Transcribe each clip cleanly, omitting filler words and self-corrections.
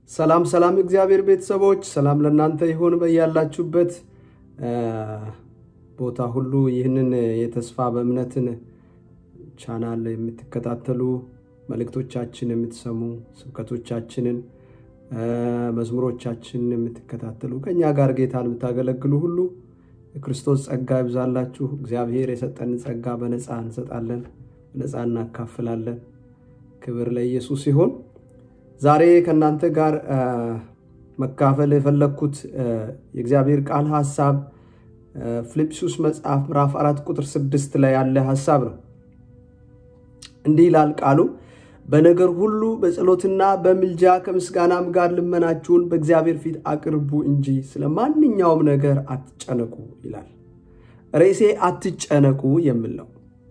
ሰላም ሰላም እግዚአብሔር ቤተሰቦች ሰላም ለእናንተ ይሁን በያላችሁበት ቦታ ሁሉ ይህንን የተስፋ በእምነትን ቻናል የምትከታተሉ መልእክቶቻችን የምትሰሙ ስብከቶቻችንን መዝሙሮቻችንን የምትከታተሉ ከኛ ጋር ጌታን የምታገለግሉ ሁሉ ክርስቶስ ጸጋ ይብዛላችሁ እግዚአብሔር የሰጠንን ጸጋ በነፃ እንሰጣለን በነፃ እናካፍላለን ክብር ለኢየሱስ ይሁን ዛሬ ከናንተ ጋር መካፈል የፈለኩት የእግዚአብሔር ቃል ሐሳብ ፊልጵስዩስ መጽሐፍ ምዕራፍ 4 ቁጥር 6 ላይ ያለ ሐሳብ ነው እንዲህ ይላል ቃሉ በነገር ሁሉ በጸሎትና በምልጃ ከምስጋናም ጋር ልመናችሁን በእግዚአብሔር ፊት አቅርቡ እንጂ ስለማንኛውም ነገር አትጨነቁ ይላል ርዕሴ አትጨነቁ የሚል ነው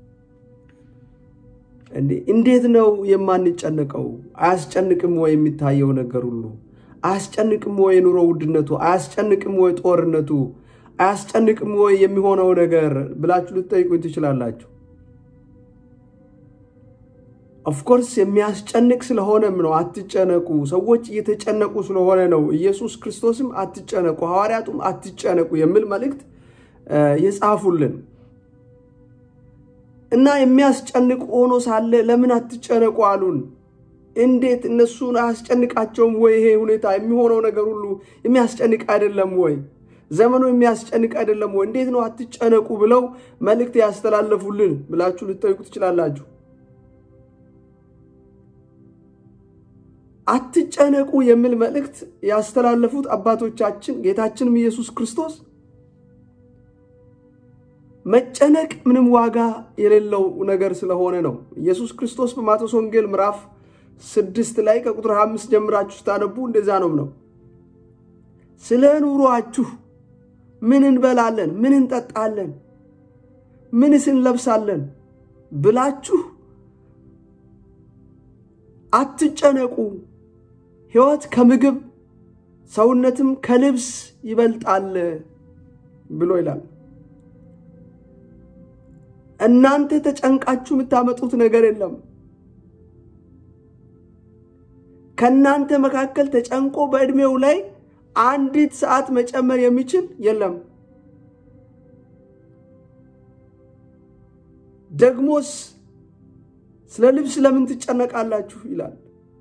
እንዴት ነው የማንጨነቀው አያስጨንቅም ወይ የሚታየው ነገር ሁሉ አያስጨንቅም ወይ ኑሮ ውድነቱ አያስጨንቅም ወይ ጦርነቱ አያስጨንቅም ወይ የሚሆነው ነገር ብላችሁ ልትጠይቁኝ ትችላላችሁ of course የሚያስጨንቅ ስለሆነም ነው አትጨነቁ ሰዎች እየተጨነቁ ስለሆነ ነው ኢየሱስ ክርስቶስም አትጨነቁ ሐዋርያቱም አትጨነቁ የሚል መልእክት የጻፉልን እና የሚያስጨንቅ ሆኖ ሳለ ለምን አትጨነቁ አሉን እንዴት እነሱን አያስጨንቃቸውም ወይ ይሄ ሁኔታ የሚሆነው ነገር ሁሉ የሚያስጨንቅ አይደለም ወይ ዘመኑ የሚያስጨንቅ አይደለም ወይ እንዴት ነው አትጨነቁ ብለው መልእክት ያስተላለፉልን ብላችሁ ልትጠይቁ ትችላላችሁ አትጨነቁ የሚል መልእክት ያስተላለፉት አባቶቻችን ጌታችንም ኢየሱስ ክርስቶስ መጨነቅ ምንም ዋጋ የሌለው ነገር ስለሆነ ነው ኢየሱስ ክርስቶስ በማቴዎስ ወንጌል ምዕራፍ 6 ላይ ከቁጥር 5 ጀምራችሁ ታነቡ እንደዛ ነው ስለ ኑሯችሁ ምን እንበላለን ምን እንጠጣለን ምንስ እንለብሳለን ብላችሁ አትጨነቁ ሕይወት ከምግብ ሰውነትም ከልብስ ይበልጣል ብሎ ይላል እናንተ ተጨንቃችሁ የምታመጡት ነገር የለም ከናንተ መካከል ተጨንቆ በእድሜው ላይ አንዲት ሰዓት መጨመር የሚችል የለም ደግሞስ ስለ ልብስ ለምን ትጨነቃላችሁ ይላል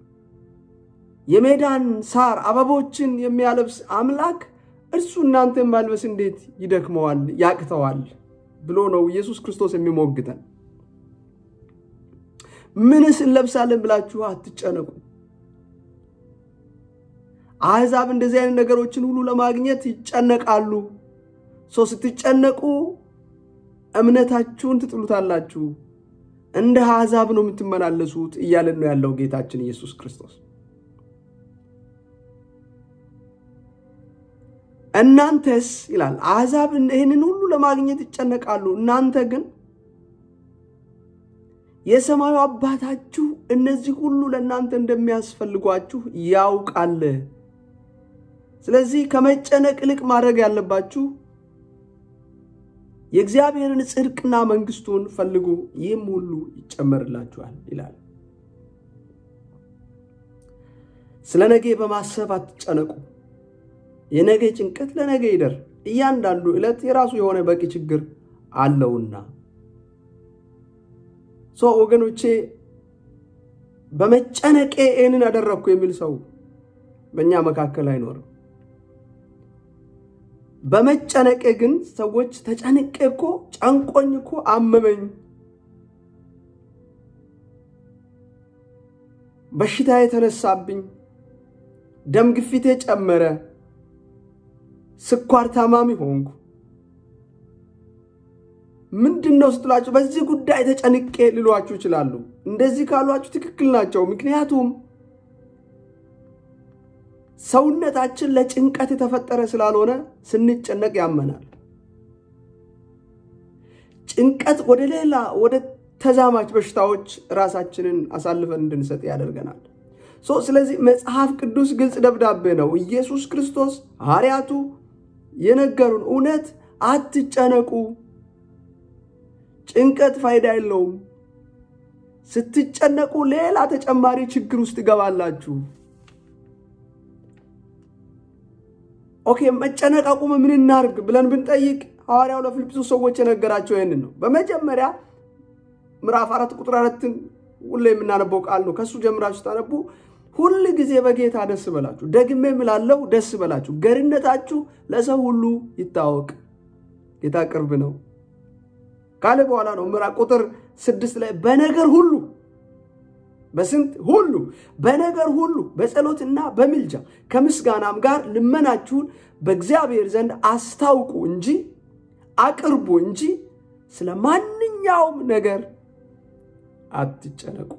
የሜዳን ሳር አበቦችን የሚያለብስ አምላክ እርሱ እናንተን ማልበስ እንዴት ይደክመዋል ያቅተዋል ብሎ ነው ኢየሱስ ክርስቶስ የሚሞግተን ምንስ እንለብሳለን ብላችሁ አትጨነቁ አሕዛብ እንደዚህ አይነት ነገሮችን ሁሉ ለማግኘት ይጨነቃሉ ስትጨነቁ እምነታችሁን ትጥሉታላችሁ እንደ አሕዛብ ነው የምትመላለሱት እያለን ነው ያለው ጌታችን ኢየሱስ ክርስቶስ እናንተስ ይላል አሕዛብ ይሄንን ሁሉ ለማግኘት ይጨነቃሉ እናንተ ግን የሰማዩ አባታችሁ እነዚህ ሁሉ ለእናንተ እንደሚያስፈልጓችሁ ያውቃል ስለዚህ ከመጨነቅ ይልቅ ማድረግ ያለባችሁ የእግዚአብሔርን ጽድቅና መንግስቱን ፈልጉ ይህም ሁሉ ይጨመርላችኋል ይላል ስለ ነገ በማሰብ አትጨነቁ የነገ ጭንቀት ለነገ ይደር እያንዳንዱ ዕለት የራሱ የሆነ በቂ ችግር አለውና ወገኖቼ በመጨነቄ እኔን አደረኩ የሚል ሰው በእኛ መካከል አይኖርም በመጨነቄ ግን ሰዎች ተጨንቄኮ ጫንቆኝኮ አመመኝ በሽታ የተነሳብኝ ደም ግፊቴ ጨመረ ስኳር ታማሚ ሆንኩ ምንድነው ስትላችሁ በዚህ ጉዳይ ተጨንቄ ልሏችሁ ይችላሉ እንደዚህ ካሏችሁ ትክክል ናቸው ምክንያቱም ሰውነታችን ለጭንቀት የተፈጠረ ስላልሆነ ስንጨነቅ ያመናል ጭንቀት ወደ ተዛማች በሽታዎች ራሳችንን አሳልፈን እንድንሰጥ ያደርገናል ስለዚህ መጽሐፍ ቅዱስ ግልጽ ደብዳቤ ነው ኢየሱስ ክርስቶስ ሐዋርያቱ የነገሩን እውነት አትጨነቁ ጭንቀት ፋይዳ የለውም ስትጨነቁ ሌላ ተጨማሪ ችግር ውስጥ ይገባላችሁ ኦኬ መጨነቅ አቁም ምን እናርግ ብለን ብንጠይቅ ሐዋርያው ለፊልጵስዩስ ሰዎች የነገራቸው ይሄንን ነው በመጀመሪያ ምዕራፍ 4 ቁጥር 4 ሁሌ የምናነበው ቃል ነው ከሱ ጀምራችሁ ታነቡ ሁሉ ጊዜ በጌታ ደስ በላችሁ ደግሜ እላለሁ ደስ በላችሁ ገርነታችሁ ለሰው ሁሉ ይታወቅ ጌታ ቅርብ ነው ካለ በኋላ ነው ምዕራፍ ቁጥር 6 ላይ በነገር ሁሉ በስንት ሁሉ በነገር ሁሉ በጸሎትና በምልጃ ከምስጋናም ጋር ልመናችሁን በእግዚአብሔር ዘንድ አስታውቁ እንጂ አቅርቡ እንጂ ስለማንኛውም ነገር አትጨነቁ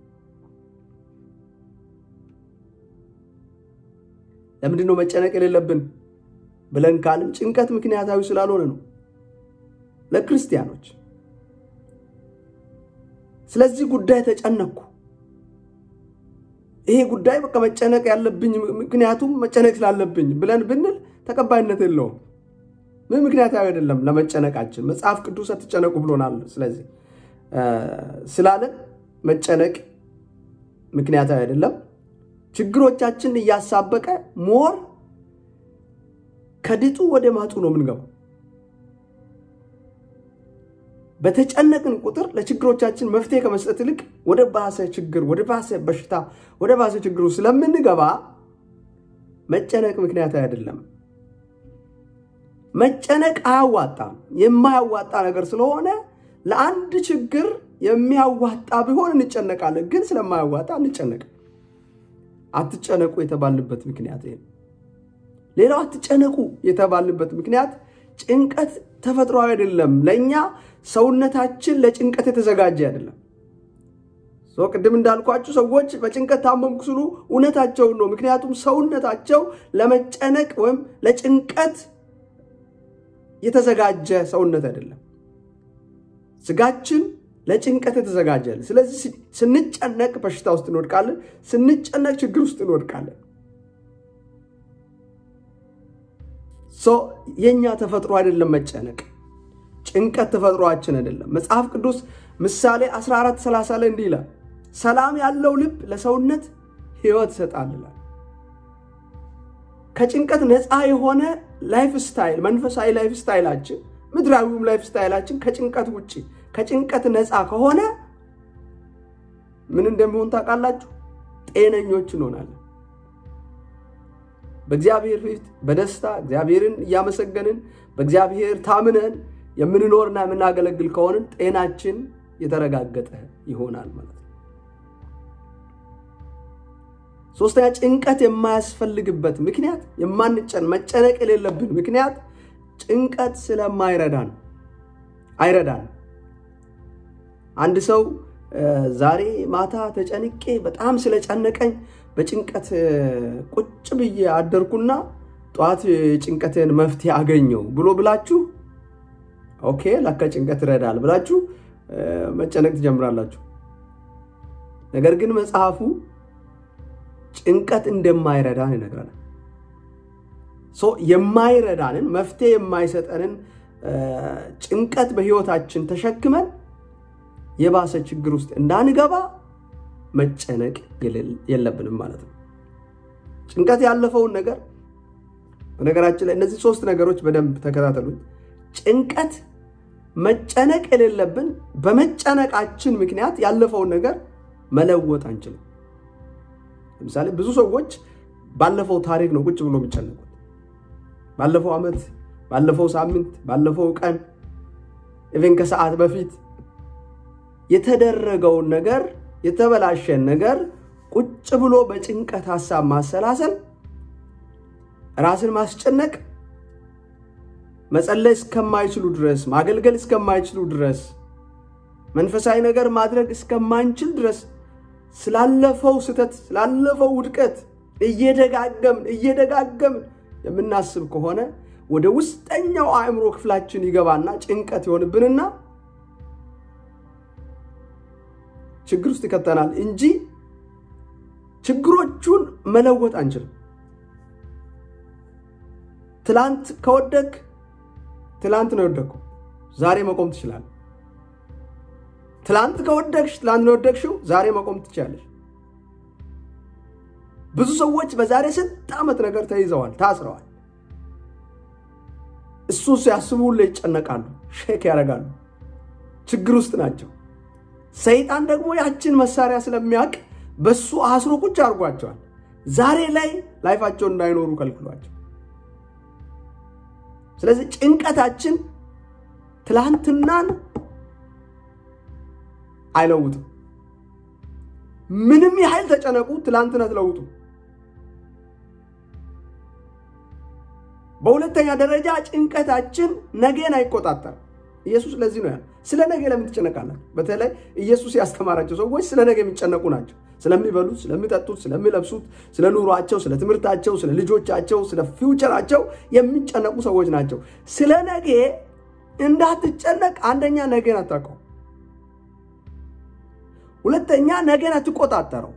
ለምንድነው መጨነቅ የሌለብን ብለን ካልን ጭንቀት ምክንያታዊ ስላልሆነ ነው ለክርስቲያኖች ስለዚህ ጉዳይ ተጨነቁ ይሄ ጉዳይ በቃ መጨነቅ ያለብኝ ምክንያቱም መጨነቅ ስላለብኝ ብለን ብንል ተቀባይነት የለውም ምን ምክንያታዊ አይደለም ለመጨነቃችን መጽሐፍ ቅዱስ አትጨነቁ ብሎናል ስለዚህ ስላለ መጨነቅ ምክንያታዊ አይደለም ችግሮቻችን ያሳበቀ ሞር ከድጡ ወደ ማጡ ነው ምንገባው በተጨነቅን ቁጥር ለችግሮቻችን መፍትሄ ከመስጠት ይልቅ ወደ ባሰ ችግር ወደ ባሰ በሽታ ወደ ባሰ ችግሩ ስለምንገባ መጨነቅ ምክንያታዊ አይደለም መጨነቅ አያዋጣም የማያዋጣ ነገር ስለሆነ ለአንድ ችግር የሚያዋጣ ቢሆን እንጨነቃለን ግን ስለማያዋጣ እንጨነቅ አትጨነቁ የተባልንበት ምክንያት ይሄ ሌላው አትጨነቁ የተባልንበት ምክንያት ጭንቀት ተፈጥሯዊ አይደለም ለኛ ሰውነታችን ለጭንቀት የተዘጋጀ አይደለም ቅድም እንዳልኳችሁ ሰዎች በጭንቀት ታመምኩ ሲሉ እውነታቸው ነው ምክንያቱም ሰውነታቸው ለመጨነቅ ወይም ለጭንቀት የተዘጋጀ ሰውነት አይደለም ስጋችን ለጭንቀት የተዘጋጀ ስለዚህ ስንጨነቅ በሽታ ውስጥ እንወድቃለን ስንጨነቅ ችግር ውስጥ እንወድቃለን የኛ ተፈጥሮ አይደለም መጨነቅ ጭንቀት ተፈጥሯችን አይደለም መጽሐፍ ቅዱስ ምሳሌ 14:30 ላይ እንዲህ ይላል ሰላም ያለው ልብ ለሰውነት ሕይወት ይሰጣል ይላል ከጭንቀት ነፃ የሆነ ላይፍ ስታይል መንፈሳዊ ላይፍ ስታይላችን ምድራዊው ላይፍ ስታይላችን ከጭንቀት ውጪ ከጭንቀት ነፃ ከሆነ ምን እንደሚሆን ታውቃላችሁ ጤነኞች እንሆናለን በእግዚአብሔር ፊት በደስታ እግዚአብሔርን ያመሰገንን በእግዚአብሔር ታምነን የምንኖርና የምናገለግል ከሆነ ጤናችን የተረጋገጠ ይሆናል ማለት ነው ሶስተኛ ጭንቀት የማያስፈልግበት ምክንያት መጨነቅ የሌለብን ምክንያት ጭንቀት ስለማይረዳን አይረዳን አንድ ሰው ዛሬ ማታ ተጨንቄ በጣም ስለጨነቀኝ በጭንቀት ቁጭ ብዬ አደርኩና ጧት ጭንቀቴን መፍትሄ አገኘው ብሎ ብላችሁ ኦኬ ለካ ጭንቀት ይረዳል ብላችሁ መጨነቅ ትጀምራላችሁ ነገር ግን መጽሐፉ ጭንቀት እንደማይረዳን ይነግራናል የማይረዳንን መፍትሄ የማይሰጠንን ጭንቀት በህይወታችን ተሸክመን የባሰ ችግር ውስጥ እንዳንገባ መጨነቅ የለብንም ማለት ነው ጭንቀት ያለፈውን ነገር በነገራችን ላይ እነዚህ ሶስት ነገሮች በደንብ ተከታተሉኝ ጭንቀት መጨነቅ የሌለብን በመጨነቃችን ምክንያት ያለፈውን ነገር መለወጥ አንችልም ለምሳሌ ብዙ ሰዎች ባለፈው ታሪክ ነው ቁጭ ብሎ የሚጨነቁት ባለፈው አመት ባለፈው ሳምንት ባለፈው ቀን ኢቭን ከሰዓት በፊት የተደረገው ነገር የተበላሸን ነገር ቁጭ ብሎ በጭንቀት ሐሳብ ማሰላሰል ራስን ማስጨነቅ መጸለይ እስከማይችሉ ድረስ ማገልገል እስከማይችሉ ድረስ መንፈሳዊ ነገር ማድረግ እስከማንችል ድረስ ስላለፈው ስተት ስላለፈው ውድቀት እየደጋገምን የምናስብ ከሆነ ወደ ውስጠኛው አእምሮ ክፍላችን ይገባና ጭንቀት ይሆንብንና ችግር ውስጥ ይከተናል እንጂ ችግሮቹን መለወጥ አንችልም ትላንት ከወደቅ ትላንት ነው ወደቀው ዛሬ መቆም ትችላለህ ትላንት ከወደቅሽ ትላንት ነው ወደቅሽው ዛሬ መቆም ትችላለሽ ብዙ ሰዎች በዛሬ 6 ዓመት ነገር ተይዘዋል ታስረዋል እሱ ሲያስቡ ሁሉ ይጨነቃሉ፣ ሼክ ያደርጋሉ፣ ችግር ውስጥ ናቸው። ሰይጣን ደግሞ ያችን መሳሪያ ስለሚያውቅ በሱ አስሮ ቁጭ አድርጓቸዋል። ዛሬ ላይ ላይፋቸውን እንዳይኖሩ ከልክሏቸው። ስለዚህ ጭንቀታችን ትላንትናን አይለውጥም። ምንም ያህል ተጨነቁ ትላንትና ተለውጡ። በሁለተኛ ደረጃ ጭንቀታችን ነገን አይቆጣጠር። ኢየሱስ ለዚህ ነው ያለው ስለ ነገ ለምን ትጨነቃላችሁ? በተለይ ኢየሱስ ያስተማራቸው ሰዎች ስለ ነገ የሚጨነቁ ናቸው። ስለሚበሉት፣ ስለሚጠጡት፣ ስለሚለብሱት፣ ስለ ኑሯቸው፣ ስለ ትምህርታቸው፣ ስለ ልጆቻቸው፣ ስለ ፊውቸራቸው የሚጨነቁ ሰዎች ናቸው። ስለ ነገ እንዳትጨነቅ አንደኛ ነገን አታውቀው፣ ሁለተኛ ነገን አትቆጣጠረው።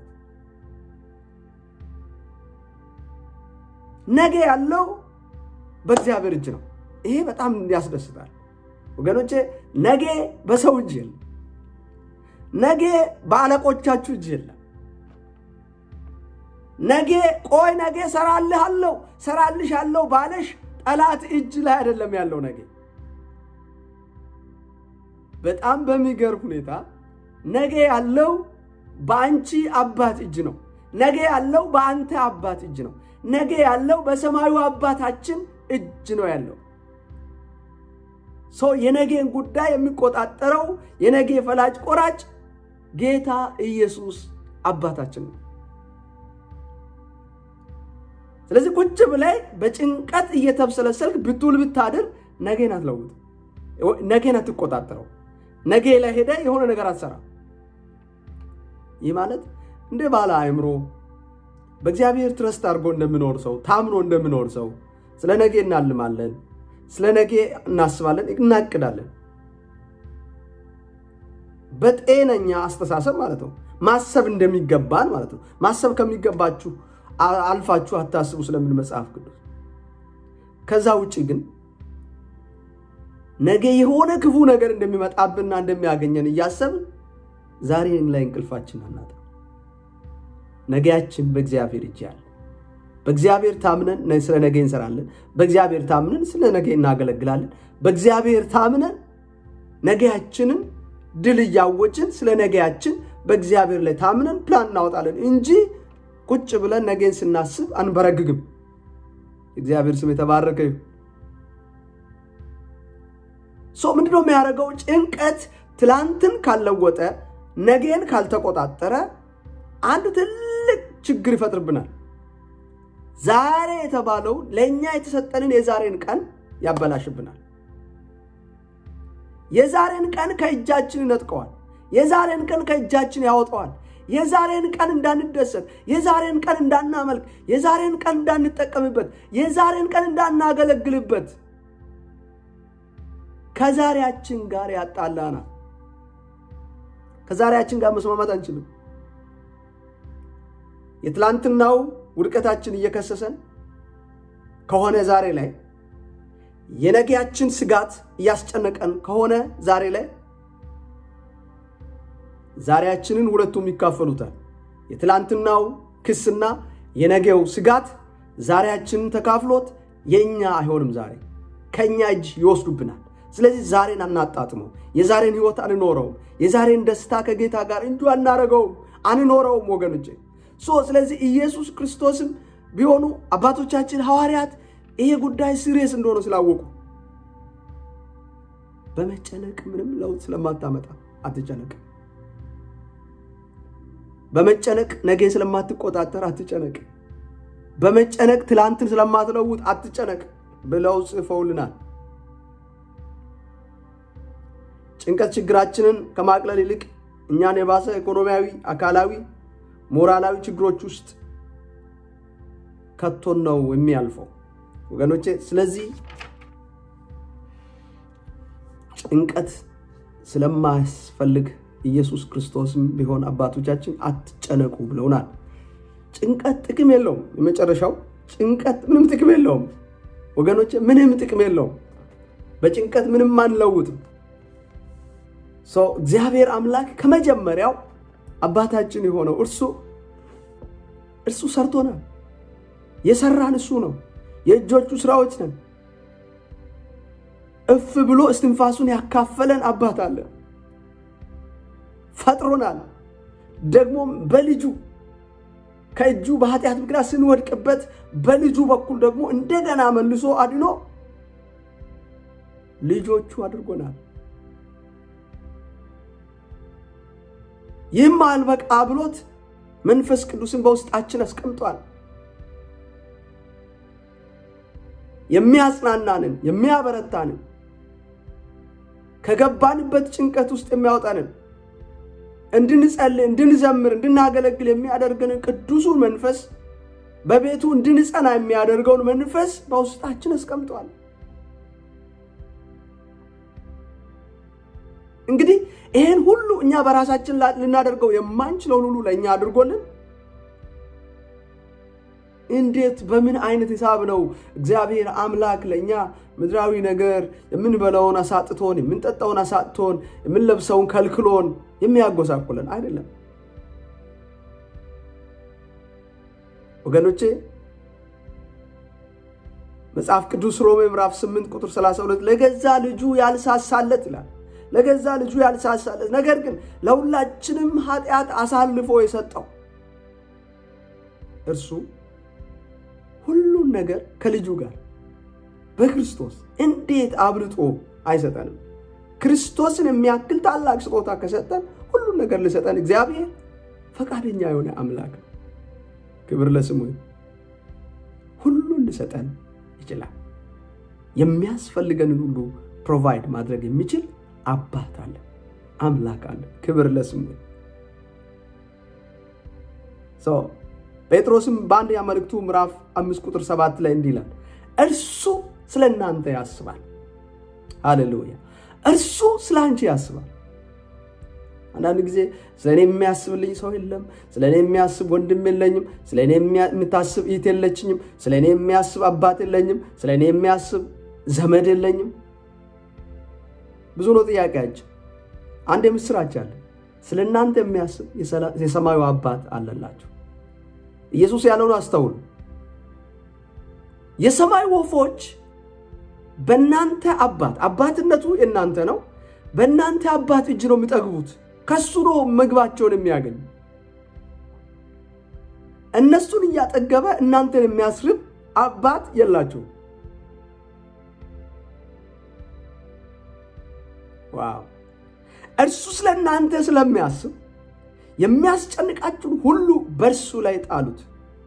ነገ ያለው በእግዚአብሔር እጅ ነው። ይሄ በጣም ያስደስታል ወገኖቼ። ነገ በሰው እጅ የለም። ነገ በአለቆቻችሁ እጅ የለም። ነገ ቆይ ነገ ሰራልሻለሁ ባለሽ ጠላት እጅ ላይ አይደለም ያለው ነገ። በጣም በሚገርም ሁኔታ ነገ ያለው በአንቺ አባት እጅ ነው። ነገ ያለው በአንተ አባት እጅ ነው። ነገ ያለው በሰማዩ አባታችን እጅ ነው ያለው። ሰው የነገን ጉዳይ የሚቆጣጠረው የነገ ፈላጭ ቆራጭ ጌታ ኢየሱስ አባታችን ነው። ስለዚህ ቁጭ ብለህ በጭንቀት እየተብሰለሰልክ ብትውል ብታድር ነገን አትለውጥ፣ ነገን አትቆጣጠረው። ነገ ላይ ሄደ የሆነ ነገር አትሰራ። ይህ ማለት እንደ ባለ አእምሮ በእግዚአብሔር ትረስት አድርጎ እንደምኖር ሰው ታምኖ እንደምኖር ሰው ስለ ነገ እናልማለን፣ ስለ ነገ እናስባለን፣ እናቅዳለን። በጤነኛ አስተሳሰብ ማለት ነው። ማሰብ እንደሚገባን ማለት ነው። ማሰብ ከሚገባችሁ አልፋችሁ አታስቡ ስለምን መጽሐፍ ቅዱስ። ከዛ ውጪ ግን ነገ የሆነ ክፉ ነገር እንደሚመጣብንና እንደሚያገኘን እያሰብን ዛሬን ላይ እንቅልፋችን አናጣ። ነገያችን በእግዚአብሔር እጅ ያለ። በእግዚአብሔር ታምነን ስለ ነገ እንሰራለን። በእግዚአብሔር ታምነን ስለ ነገ እናገለግላለን። በእግዚአብሔር ታምነን ነገያችንን ድል ያወጭን ስለ ነገያችን በእግዚአብሔር ላይ ታምነን ፕላን እናወጣለን እንጂ ቁጭ ብለን ነገን ስናስብ አንበረግግም። እግዚአብሔር ስም የተባረከ ይሁን። ምንድነው የሚያደርገው? ጭንቀት ትላንትን ካልለወጠ ነገን ካልተቆጣጠረ አንድ ትልቅ ችግር ይፈጥርብናል። ዛሬ የተባለው ለኛ የተሰጠንን የዛሬን ቀን ያበላሽብናል። የዛሬን ቀን ከእጃችን ይነጥቀዋል። የዛሬን ቀን ከእጃችን ያወጣዋል። የዛሬን ቀን እንዳንደሰት፣ የዛሬን ቀን እንዳናመልክ፣ የዛሬን ቀን እንዳንጠቀምበት፣ የዛሬን ቀን እንዳናገለግልበት ከዛሬያችን ጋር ያጣላናል። ከዛሬያችን ጋር መስማማት አንችልም። የትላንትናው ውድቀታችን እየከሰሰን ከሆነ ዛሬ ላይ የነገያችን ስጋት እያስጨነቀን ከሆነ ዛሬ ላይ ዛሬያችንን ሁለቱም ይካፈሉታል። የትላንትናው ክስና የነገው ስጋት ዛሬያችንን ተካፍሎት የኛ አይሆንም። ዛሬ ከኛ እጅ ይወስዱብናል። ስለዚህ ዛሬን አናጣጥመው። የዛሬን ህይወት አንኖረው። የዛሬን ደስታ ከጌታ ጋር እንጂ አንኖረው ወገኖቼ። ስለዚህ ኢየሱስ ክርስቶስም ቢሆኑ አባቶቻችን ሐዋርያት ይሄ ጉዳይ ሲሪየስ እንደሆነ ስላወቁ በመጨነቅ ምንም ለውጥ ስለማታመጣ አትጨነቅ። በመጨነቅ ነገ ስለማትቆጣጠር አትጨነቅ። በመጨነቅ ትላንትን ስለማትለውጥ አትጨነቅ ብለው ጽፈውልናል። ጭንቀት ችግራችንን ከማቅለል ይልቅ እኛን የባሰ ኢኮኖሚያዊ፣ አካላዊ፣ ሞራላዊ ችግሮች ውስጥ ከቶን ነው የሚያልፈው ወገኖቼ። ስለዚህ ጭንቀት ስለማያስፈልግ ኢየሱስ ክርስቶስም ቢሆን አባቶቻችን አትጨነቁ ብለውናል። ጭንቀት ጥቅም የለውም። የመጨረሻው ጭንቀት ምንም ጥቅም የለውም ወገኖቼ፣ ምንም ጥቅም የለውም። በጭንቀት ምንም አንለውጥም። እግዚአብሔር አምላክ ከመጀመሪያው አባታችን የሆነው እርሱ ሰርቶናል። የሰራን እሱ ነው። የእጆቹ ስራዎች ነን። እፍ ብሎ እስትንፋሱን ያካፈለን አባት አለ ፈጥሮናል ደግሞ በልጁ ከእጁ በኃጢአት ምክንያት ስንወድቅበት በልጁ በኩል ደግሞ እንደገና መልሶ አድኖ ልጆቹ አድርጎናል ይህም አልበቃ ብሎት መንፈስ ቅዱስን በውስጣችን አስቀምጧል የሚያጽናናንን የሚያበረታንን ከገባንበት ጭንቀት ውስጥ የሚያወጣንን እንድንጸልይ እንድንዘምር እንድናገለግል የሚያደርገን ቅዱሱን መንፈስ በቤቱ እንድንጸና የሚያደርገውን መንፈስ በውስጣችን አስቀምጧል እንግዲህ ይሄን ሁሉ እኛ በራሳችን ልናደርገው የማንችለው ሁሉ ለኛ አድርጎልን እንዴት በምን አይነት ሂሳብ ነው እግዚአብሔር አምላክ ለኛ ምድራዊ ነገር የምንበላውን አሳጥቶን የምንጠጣውን አሳጥቶን የምንለብሰውን ከልክሎን የሚያጎሳቁለን አይደለም ወገኖቼ መጽሐፍ ቅዱስ ሮሜ ምዕራፍ 8 ቁጥር 32 ለገዛ ልጁ ያልሳሳለት ይላል ለገዛ ልጁ ያልሳሳለት ነገር ግን ለሁላችንም ኃጢአት አሳልፎ የሰጠው እርሱ ሁሉን ነገር ከልጁ ጋር በክርስቶስ እንዴት አብልጦ አይሰጠንም ክርስቶስን የሚያክል ታላቅ ስጦታ ከሰጠን ሁሉን ነገር ለሰጠን እግዚአብሔር ፈቃደኛ የሆነ አምላክ ክብር ለስሙ ሁሉን ለሰጠን ይችላል የሚያስፈልገንን ሁሉ ፕሮቫይድ ማድረግ የሚችል አባት አለ አምላክ አለ ክብር ለስሙ ጴጥሮስም በአንደኛ መልእክቱ ምዕራፍ 5 ቁጥር 7 ላይ እንዲህ ይላል እርሱ ስለናንተ ያስባል ሃሌሉያ እርሱ ስላንቺ ያስባል አንዳንድ ጊዜ ስለኔ የሚያስብልኝ ሰው የለም ስለኔ የሚያስብ ወንድም የለኝም ስለኔ የምታስብ እህት የለችኝም ስለኔ የሚያስብ አባት የለኝም ስለኔ የሚያስብ ዘመድ የለኝም ብዙ ነው ጥያቄያችሁ አንድ ምስራች አለ ስለናንተ የሚያስብ የሰማዩ አባት አለላችሁ ኢየሱስ ያለውን አስተውሉ የሰማይ ወፎች በእናንተ አባትነቱ እናንተ ነው በእናንተ አባት እጅ ነው የሚጠግቡት ከሱ ነው ምግባቸውን የሚያገኙ እነሱን ያጠገበ እናንተን የሚያስርብ አባት የላችሁ ዋው እርሱ ስለናንተ ስለሚያስብ የሚያስጨንቃችሁ ሁሉ በርሱ ላይ ጣሉት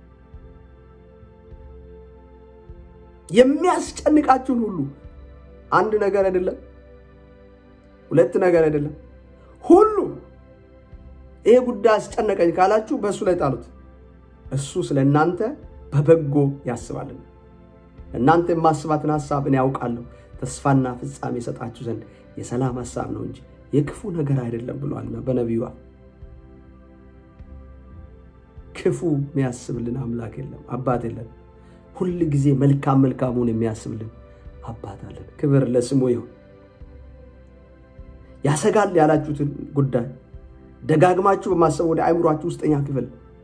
የሚያስጨንቃችሁ ሁሉ አንድ ነገር አይደለም ሁለት ነገር አይደለም ሁሉ ይሄ ጉዳይ አስጨነቀኝ ካላችሁ በሱ ላይ ጣሉት እሱ ስለናንተ በበጎ ያስባልና እናንተ የማስባትን ሐሳብ እኔ ያውቃለሁ ተስፋና ፍጻሜ ሰጣችሁ ዘንድ የሰላም ሐሳብ ነው እንጂ የክፉ ነገር አይደለም ብሏልና በነቢዩ ክፉ የሚያስብልን አምላክ የለም አባት የለም ሁሉ ጊዜ መልካሙን የሚያስብልን አባት አለ ክብር ለስሙ ይሁን ያሰጋል ያላችሁትን ጉዳይ ደጋግማችሁ በማሰብ ወደ አይምሮአችሁ ውስጠኛ ክፍል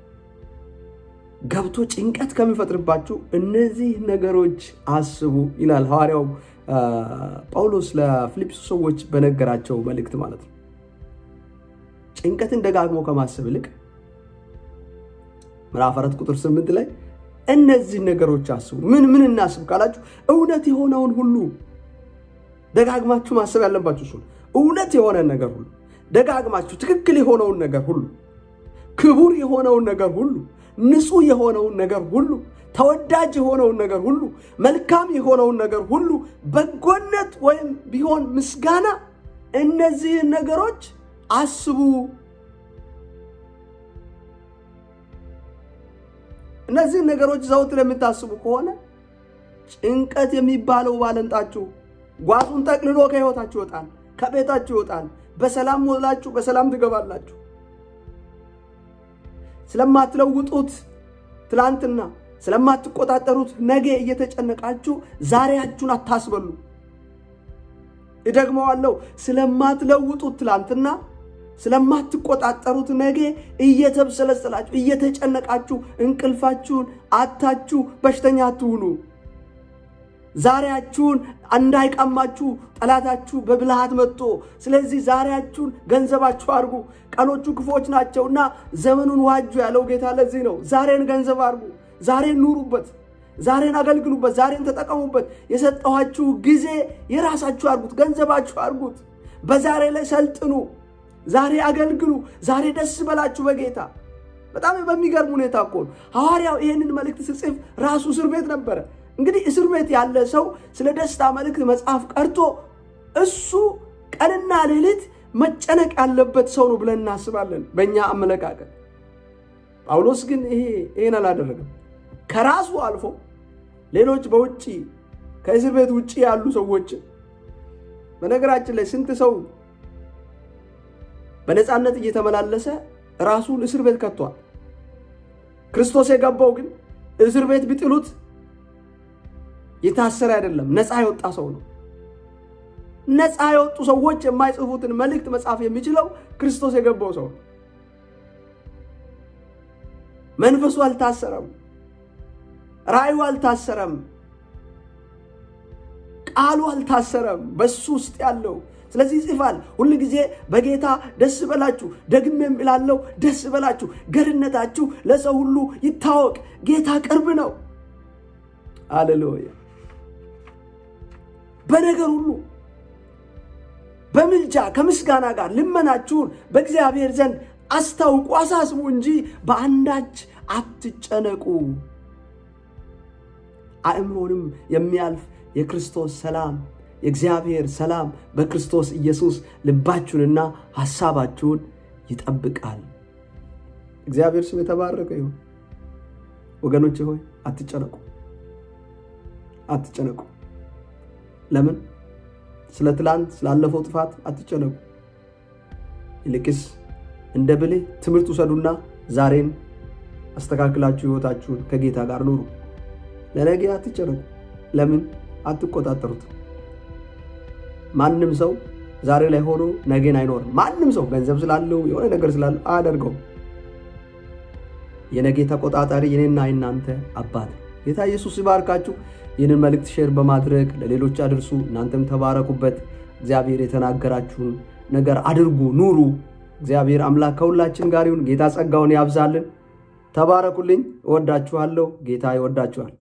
ገብቶ ጭንቀት ከሚፈጥርባችሁ እነዚህ ነገሮች አስቡ ይላል ሐዋርያው ጳውሎስ ለፊልጵስዩስ ሰዎች በነገራቸው መልእክት ማለት ነው ጭንቀትን ደጋግሞ ከማሰብ ይልቅ ምዕራፍ 4 ቁጥር 8 ላይ እነዚህ ነገሮች አስቡ ምን እናስብ ካላችሁ እውነት የሆነውን ሁሉ ደጋግማችሁ ማሰብ ያለባችሁ እሱ እውነት የሆነ ነገር ሁሉ ደጋግማችሁ ትክክል የሆነውን ነገር ሁሉ ክቡር የሆነውን ነገር ሁሉ ንጹህ የሆነውን ነገር ሁሉ ተወዳጅ የሆነውን ነገር ሁሉ መልካም የሆነውን ነገር ሁሉ በጎነት ወይም ቢሆን ምስጋና እነዚህ ነገሮች አስቡ እነዚህ ነገሮች ዘውትር የምታስቡ ከሆነ ጭንቀት የሚባለው ባለንጣችሁ ጓዙን ተቅልሎ ከህይወታችሁ ይወጣል ከቤታችሁ ይወጣል በሰላም ወላችሁ በሰላም ትገባላችሁ ስለማትለውጡት ትላንትና ስለማትቆጣጠሩት ነገ እየተጨነቃችሁ ዛሬያችሁን አታስበሉ እደግመዋለሁ ስለማትለውጡት ትላንትና ስለማትቆጣጠሩት ነገ እየተብሰለሰላችሁ እየተጨነቃችሁ እንቅልፋችሁን አታችሁ በሽተኛ አትሁኑ ዛሬያችሁን እንዳይቀማችሁ ጠላታችሁ በብልሃት መጥቶ ስለዚህ ዛሬያችሁን ገንዘባችሁ አርጉ ቀኖቹ ክፎች ናቸውና ዘመኑን ዋጁ ያለው ጌታ ለዚህ ነው ዛሬን ገንዘብ አርጉ ዛሬን ኑሩበት ዛሬን አገልግሉበት ዛሬን ተጠቀሙበት የሰጣችሁ ጊዜ የራሳችሁ አርጉት ገንዘባችሁ አርጉት በዛሬ ላይ ሰልጥኑ ዛሬ አገልግሉ ዛሬ ደስ በላችሁ በጌታ በጣም በሚገርም ሁኔታ እኮ ሐዋርያው ይሄንን መልእክት ሲጽፍ ራሱ እስር ቤት ነበር እንግዲህ እስር ቤት ያለ ሰው ስለ ደስታ መልእክት መጽሐፍ ቀርቶ እሱ ቀንና ሌሊት መጨነቅ ያለበት ሰው ነው ብለን እናስባለን በእኛ አመለካከት ጳውሎስ ግን ይሄን አላደረገም ከራሱ አልፎ ሌሎች በውጪ ከእስር ቤት ውጪ ያሉ ሰዎች በነገራችን ላይ ስንት ሰው በነጻነት እየተመላለሰ ራሱን እስር ቤት ከቷል ክርስቶስ የገባው ግን እስር ቤት ቢጥሉት የታሰረ አይደለም ነፃ የወጣ ሰው ነው ነፃ የወጡ ሰዎች የማይጽፉትን መልእክት መጻፍ የሚችለው ክርስቶስ የገባው ሰው መንፈሱ አልታሰረም ራእዩ አልታሰረም ቃሉ አልታሰረም በሱ ውስጥ ያለው ስለዚህ ይጽፋል ሁሉ ጊዜ በጌታ ደስ በላችሁ ደግሜም እላለሁ ደስ በላችሁ ገርነታችሁ ለሰው ሁሉ ይታወቅ ጌታ ቅርብ ነው ሃሌሉያ በነገር ሁሉ በመልጃ ከምስጋና ጋር ልመናችሁን በእግዚአብሔር ዘንድ አስታውቁ አሳስቡ እንጂ በአንዳች አትጨነቁ አእምሮንም የሚያልፍ የክርስቶስ ሰላም የእግዚአብሔር ሰላም በክርስቶስ ኢየሱስ ልባችሁንና ሐሳባችሁን ይጠብቃል እግዚአብሔር ስም የተባረከ ይሁን ወገኖቼ ሆይ አትጨነቁ ለምን ስለ ትላንት ስላለፈው ጥፋት አትጨነቁ ይልቅስ እንደ ብልህ ትምህርት ወሰዱና ዛሬን አስተካክላችሁ ህይወታችሁን ከጌታ ጋር ኑሩ ለነገ አትጨነቁ ለምን አትቆጣጠሩት ማንንም ሰው ዛሬ ላይ ሆኖ ነገን አይኖርም ማንንም ሰው ገንዘብ ስላለው የሆነ ነገር ስላለው አያደርገው የነገ ተቆጣጣሪ የኔና እናንተ አባት ጌታ ኢየሱስ ይባርካችሁ ይህንን መልእክት ሼር በማድረግ ለሌሎች አድርሱ እናንተም ተባረኩበት እግዚአብሔር የተናገራችሁን ነገር አድርጉ ኑሩ እግዚአብሔር አምላክ ከሁላችን ጋር ይሁን ጌታ ጸጋውን ያብዛልን ተባረኩልኝ እወዳችኋለሁ ጌታ ይወዳችኋል